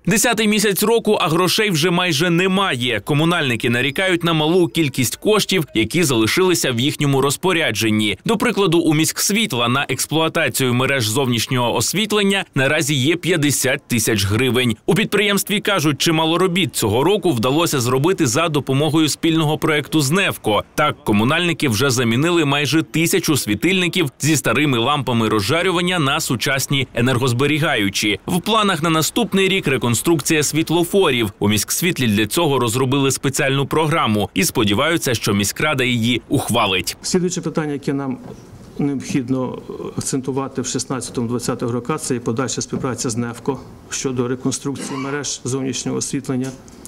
10-й місяць року, а грошей вже майже немає. Комунальники нарікають на малу кількість коштів, які залишилися в їхньому розпорядженні. До прикладу, у міськсвітла на експлуатацію мереж зовнішнього освітлення наразі є 50 тисяч гривень. У підприємстві кажуть, чимало робіт цього року вдалося зробити за допомогою спільного проекту з НЕФКО. Так, комунальники вже замінили майже 1000 світильників зі старими лампами розжарювання на сучасні енергозберігаючі. В планах на наступний рік реконструкція світлофорів. У міськсвітлі для цього розробили спеціальну програму і сподіваються, що міськрада її ухвалить. Слідуюче питання, яке нам необхідно акцентувати в 16-20 роках, це і подальша співпраця з НЕФКО щодо реконструкції мереж зовнішнього освітлення.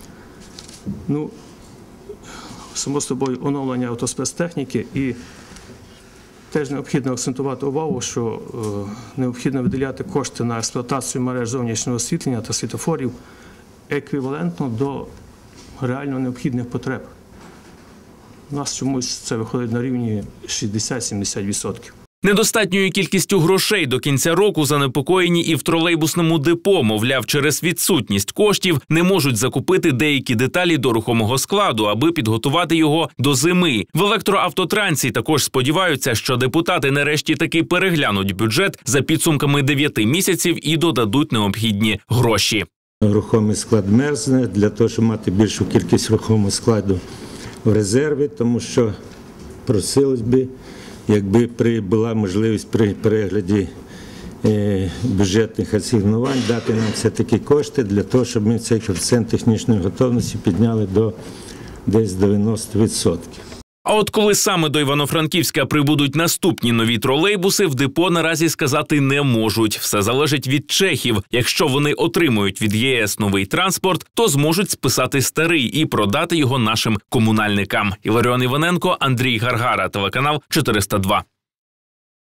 Само собою, оновлення автоспецтехніки, і теж необхідно акцентувати увагу, що необхідно виділяти кошти на експлуатацію мереж зовнішнього освітлення та світлофорів еквівалентно до реально необхідних потреб. У нас чомусь це виходить на рівні 60-70%. Недостатньою кількістю грошей до кінця року занепокоєні і в тролейбусному депо. Мовляв, через відсутність коштів не можуть закупити деякі деталі до рухомого складу, аби підготувати його до зими. В електроавтотрансі також сподіваються, що депутати нарешті таки переглянуть бюджет за підсумками 9 місяців і додадуть необхідні гроші. Рухомий склад мерзне, для того, щоб мати більшу кількість рухомого складу в резерві, тому що просилось би, якби була можливість при перегляді бюджетних асигнувань дати нам все-таки кошти для того, щоб ми цей коефіцієнт технічної готовності підняли до десь 90%. А от коли саме до Івано-Франківська прибудуть наступні нові тролейбуси, в депо наразі сказати не можуть. Все залежить від чехів. Якщо вони отримують від ЄС новий транспорт, то зможуть списати старий і продати його нашим комунальникам. Іларіон Іваненко, Андрій Гаргара, телеканал 402.